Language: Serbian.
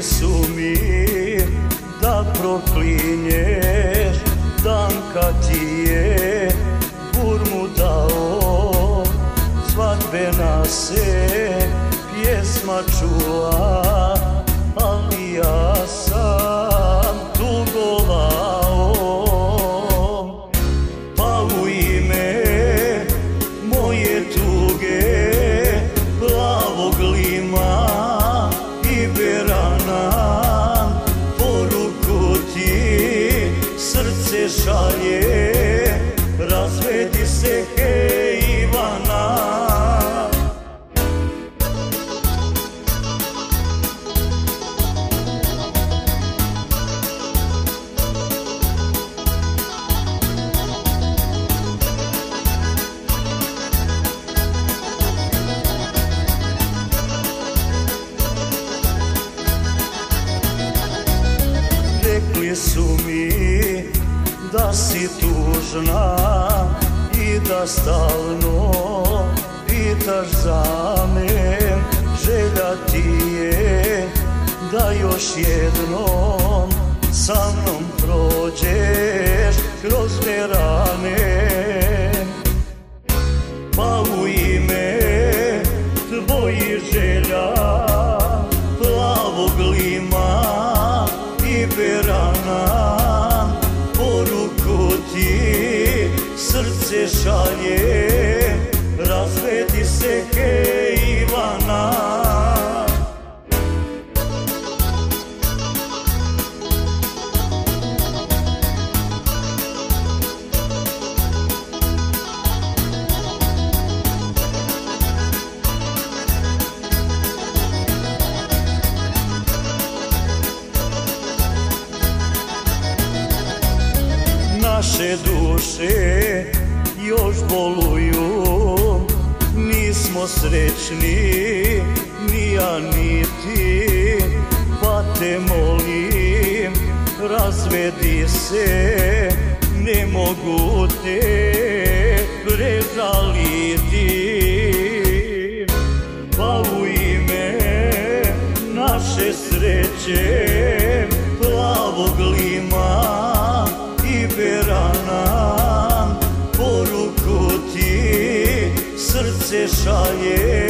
su mi da proklinješ dan kad ti je burmu dao. Svadbena se pjesma čula, ali ja sam tugovao. Pa u ime moje tuge, plavog lima i berana, poruku ti srce šalje, razvedi se hej Ivana. Rekli su mi da si tužna i da stalno pitaš za me. Želja ti je da još jednom sa mnom prođeš kroz te rane. Pa u ime tvojih želja, plavog lima i berana, poruku ti srce šalje, razvedi se hej Ivana. Naše duše još boluju, nismo srećni, ni ja ni ti, pa te molim, razvedi se, ne mogu te prežaliti. Pa u ime naše sreće, plavog lima i berana, poruku ti srce šalje,